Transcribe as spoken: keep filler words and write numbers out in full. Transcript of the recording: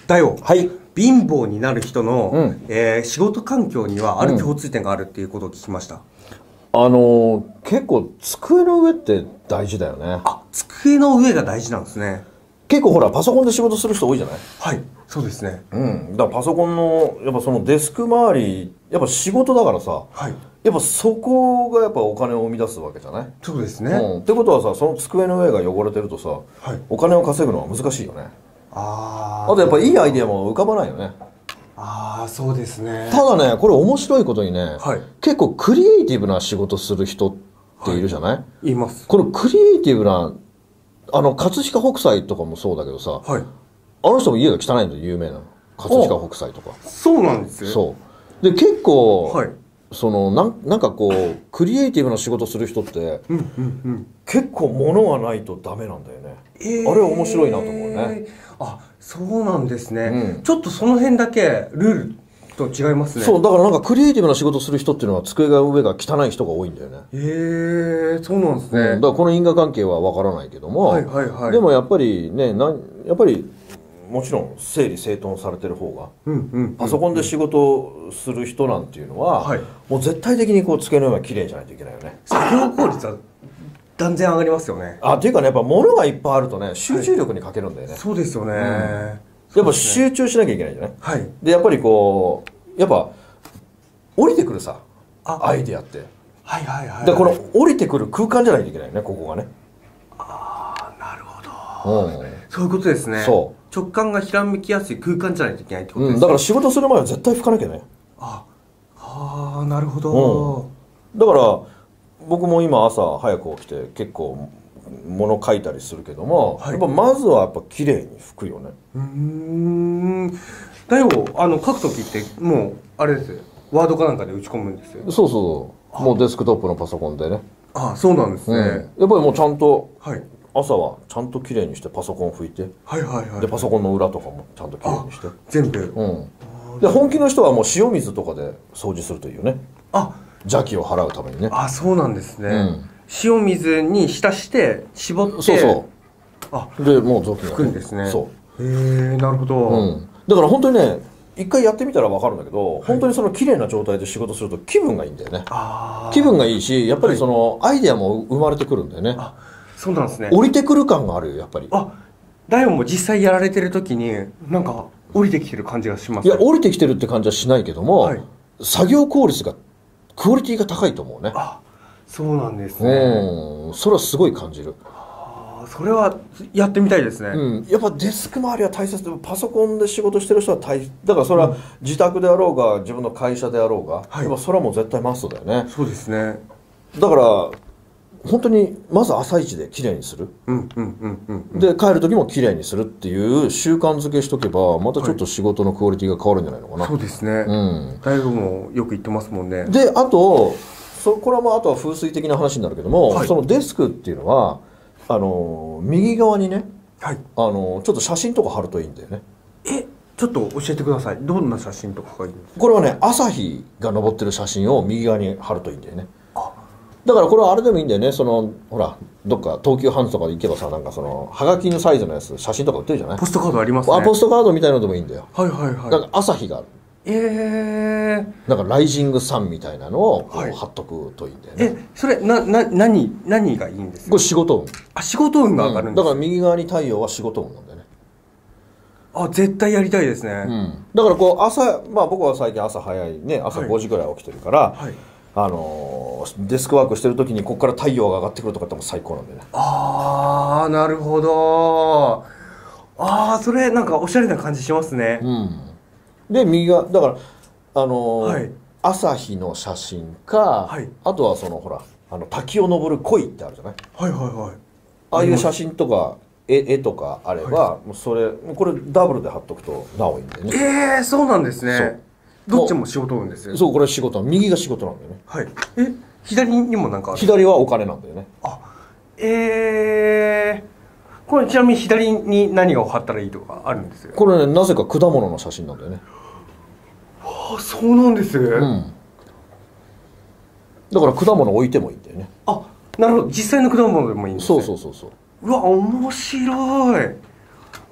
だよ。 はい。 貧乏になる人の、 うん、 えー、仕事環境にはある共通点があるっていうことを聞きました。 うん、あのー、結構机の上って大事だよね。 あ、机の上が大事なんですね。 結構ほらパソコンで仕事する人多いじゃない。 はい、そうですね。 うん、だからパソコンのやっぱそのデスク周りやっぱ仕事だからさ、はい、やっぱそこがやっぱお金を生み出すわけじゃない。 そうですね、 うん、ってことはさ、その机の上が汚れてるとさ、はい、お金を稼ぐのは難しいよね。ああとやっぱいいアイデアも浮かばないよね。 ああ、そうですね。 ただね、これ面白いことにね、はい、結構クリエイティブな仕事する人っているじゃない、はい、 います。 このクリエイティブなあの葛飾北斎とかもそうだけどさ、はい、あの人も家が汚いので有名なの。葛飾北斎とか。 そうなんですよ。 そうで結構、はい、そのなんなんかこうクリエイティブな仕事する人って、うんうんうん、結構物がないとダメなんだよね。えー、あれ面白いなと思うね。 あ、そうなんですね、うん、ちょっとその辺だけルールと違いますね。 そうだからなんかクリエイティブな仕事する人っていうのは机が上が汚い人が多いんだよね。 へえ、そうなんですね、うん、 だからこの因果関係はわからないけども、はいはいはい、でもやっぱりねなんやっぱりもちろん整理整頓されてる方が、うんうんうんうん、パソコンで仕事をする人なんていうのは、はい、もう絶対的にこう机の上が綺麗じゃないといけないよね。 作業効率は断然上がりますよね。 あっていうかね、やっぱ物がいっぱいあるとね集中力に欠けるんだよね、はい、 そうですよね、うん、やっぱ集中しなきゃいけないじゃない、 はい、 でやっぱりこうやっぱ降りてくるさアイデアってはいはいはい、はい、でこの降りてくる空間じゃないといけないよね、ここがね。 ああ、なるほど、うん、そういうことですね。 そう直感がひらめきやすい空間じゃないといけないってことですね、 うん、だから仕事する前は絶対拭かなきゃね。 ああ、なるほど、 うん、だから僕も今朝早く起きて結構物書いたりするけども、はい、やっぱまずはやっぱ綺麗に拭くよね。 うーん、だよ、あの書く時ってもうあれですよ、ワードかなんかで打ち込むんですよ。 そうそう、もうデスクトップのパソコンでね。 ああ、そうなんですね、うん、 やっぱりもうちゃんと、はい、朝はちゃんと綺麗にしてパソコン拭いて、はいはいはい、でパソコンの裏とかもちゃんと綺麗にして全部、 うん、で本気の人はもう塩水とかで掃除するといいよね。あ、邪気を払うためにね。 あ、そうなんですね、うん、塩水に浸して絞って、 そうそう、あでもう雑巾が拭くんですね。 そう、 へえ、なるほど、 うん、だから本当にね一回やってみたら分かるんだけど、はい、本当にその綺麗な状態で仕事すると気分がいいんだよね。あ、気分がいいし、やっぱりそのアイデアも生まれてくるんだよね。 あ、そうなんですね。 降りてくる感があるよやっぱり。 あ、ダイオンも実際やられてる時になんか降りてきてる感じがします、ね、 いや降りてきてるって感じはしないけども、はい、作業効率がクオリティが高いと思うね。 あ、そうなんですね。 うん、それはすごい感じる。 それはやってみたいですね、 うん、やっぱデスク周りは大切で、パソコンで仕事してる人は大切だから、それは自宅であろうが自分の会社であろうが、はい、やっぱそれはもう絶対マストだよね。 そうですね。 だから本当にまず朝一できれいにする、で帰る時もきれいにするっていう習慣づけしとけば、またちょっと仕事のクオリティが変わるんじゃないのかな、はい、そうですね、うん、だいぶもよく言ってますもんね。であとそこれはまああとは風水的な話になるけども、はい、そのデスクっていうのはあの右側にね、はい、あのちょっと写真とか貼るといいんだよね。え、ちょっと教えてください。どんな写真とかがいいんですか？これはね、朝日が昇ってる写真を右側に貼るといいんだよね。あ、だからこれはあれでもいいんだよね。そのほらどっか東急ハンズとかで行けばさ、なんかそのはがきのサイズのやつ写真とか売ってるじゃない。ポストカードありますね。あ、ポストカードみたいなのでもいいんだよ。はいはいはい。だから朝日がある。えー、なんかライジングサンみたいなのを貼っとくといいんだよね。え、それなな何何がいいんですか？これ仕事運。あ、仕事運が上がるんです、うん、だから右側に太陽は仕事運なんだよね。あ、絶対やりたいですね、うん、だからこう朝、まあ僕は最近朝早いね、朝ごじぐらい起きてるから、はいはい、あのー、デスクワークしてる時にここから太陽が上がってくるとかっても最高なんだよね。ああ、なるほど。ああ、それなんかおしゃれな感じしますね。うん、で右側だからあのーはい、朝日の写真か、はい、あとはそのほらあの滝を登る鯉ってあるじゃない。はいはいはい。ああいう写真とか絵, 絵とかあれば、はい、もうそれこれダブルで貼っとくとなおいいんだよね。ええー、そうなんですね。どっちも仕事運ですよ。そう、これ仕事、右が仕事なんだよね。はい。え、左にもなんかある？左はお金なんだよね。あ、ええー、これちなみに左に何を貼ったらいいとかあるんですよ。これね、なぜか果物の写真なんだよね。あ、そうなんです。うん。だから果物置いてもいいんだよね。あ、なるほど。実際の果物でもいいんですね。そうそうそうそう。うわ、面白い。